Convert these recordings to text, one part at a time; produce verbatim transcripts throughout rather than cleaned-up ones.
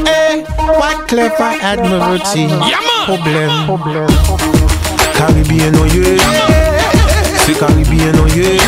Hey, Wyclef Admiralty. Yeah, man. Problem. Problem. Caribbean, oh yeah. C'est Caribbean, oh yeah.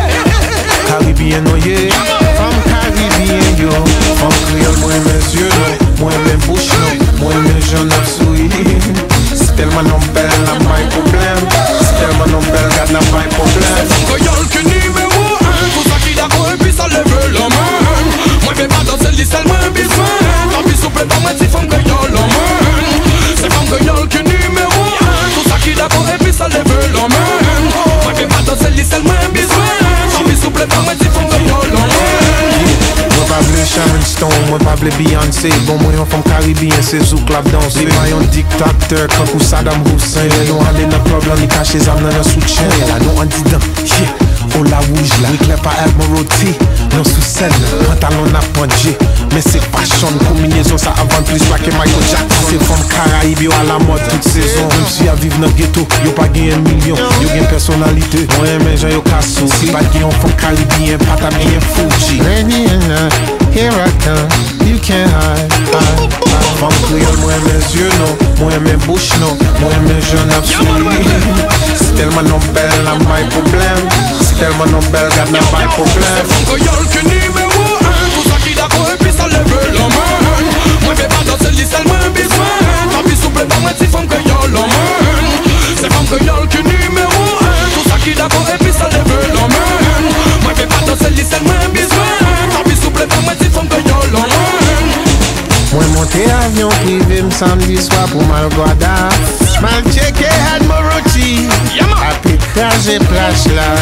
Caribbean, oh yeah. From Caribbean, yo. From Creole, moi mes yeux, non. Moi mes bouches, non. Moi mes jeunes absouilles. C'est tellement non belle, n'a pas de problème. C'est tellement non belle, garde n'a pas de problème. C'est Creole que numéro un. Tout ça qui d'accord et puis ça lève la main. Moi vais pas danser les salles, moi besoin. Tant pis souple pas moi si femme Creole la main. C'est femme Creole que numéro un. Tout ça qui d'accord et puis ça lève la main. Moi vais pas danser les salles, moi besoin. Tant pis souple pas moi si femme Creole la main. Moi pas blé Sharon Stone, moi pas blé Beyoncé. Bon moi en femme caribéen, c'est zouk la danse. Les maillons dictateur, quand ou Saddam Hussein. Nous allons dans le club, là, nous cache les âmes dans le soutien. Là, nous on dit dans, yeah, oh la rouge là. Wyclef Admiralty, non sous scène, pantalon à pandé. Mais c'est fashion, combinaison ça avant plus pas que Michael Jackson. C'est femme Caraïbe, yo à la mode toute saison. Même si à vivre dans le ghetto, yo pas gagné un million. Yo gagne personnalité, moi mais j'en yo cassou. Si pas gagné en femme caribéen, pas ta bien Fuji. Ready or not, here I come, you can't hide, hide, hide. Femme créole, moi mes yeux non, moi mes bouches non, moi mes jeunes absolus. C'est tellement non belle, n'a pas de problème. C'est tellement non belle, garde n'a pas de problème. C'est femme Creole que numéro un. Tout ça qui d'accord et puis ça lève la main. Moi vais pas danser les salles, moi besoin. Tant pis souple pas moi si femme Creole la main. C'est femme Creole que numéro un. Tout ça qui d'accord et puis ça lève la main. Moi vais pas danser les salles, moi besoin. Tant pis souple pas moi si femme Creole la main. Moi monté avion privé me samedi soir pour Malgrada. Mal checké Admiralty. A pétage et plage là.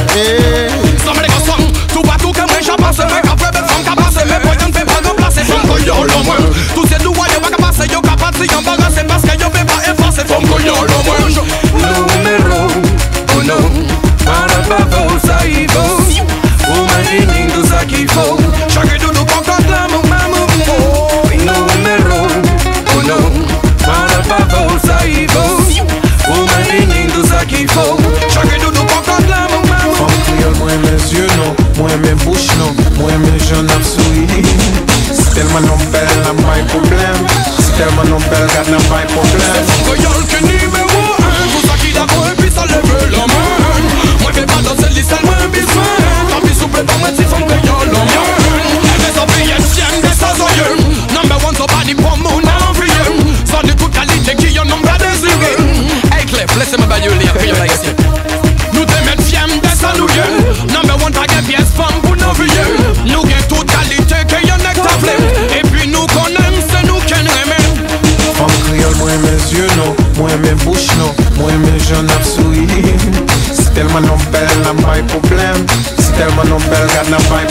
Somme les garçons, tout partout que moi j'passe. Mais qu'après belle femme qu'a passé. Mais pour y'en fait pas remplacer. Femme Creole au moins. Tous ces loups y'en pas qu'à passer. Y'en qu'à passer, y'en embarrasser. Parce que y'en fait pas effacer. Femme Creole au moins. Número uno, para pavo saibo. Uma menina do Zakivo. Chaque doudou cocotte la mou mamou. Número uno, para pavo saibo. Uma menina do Zakivo. Chaque doudou cocotte la mou mamou. Femme créole, moi mes yeux non, moi mes bouches non, moi mes jeunes absolus. C'est tellement non belle, n'a pas de problème. C'est tellement non belle, garde n'a pas de problème. C'est femme Creole que numéro un. Tout ça qui d'accord et puis ça lève la main. Moi vais pas danser les salles, moi besoin. Tant pis souple pas moi si femme Creole la main. Les ouvriers tiennent des sazoyeux. Number one, so body pour mon envieux. Sans de toute qualité qui y'en ont pas désiré. Hey Clef, laissez-moi bailler les Creole ici. Nous te mettre fiers des salouilleux. Number one, pas de pièces femmes pour nos vieux. Nous gagne toute qualité que y'en a tablé. Et puis nous qu'on aime, c'est nous qui aimons. Femme créole, moi mes yeux non, moi mes bouches non, moi mes jeunes absolus. C'est tellement non belle, n'a pas de problème. C'est tellement non belle, garde n'a pas de